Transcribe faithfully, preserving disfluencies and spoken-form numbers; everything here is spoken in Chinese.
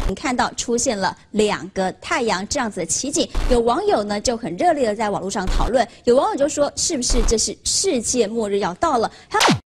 看到出现了两个太阳这样子的奇景，有网友呢就很热烈的在网络上讨论，有网友就说是不是这是世界末日要到了？还有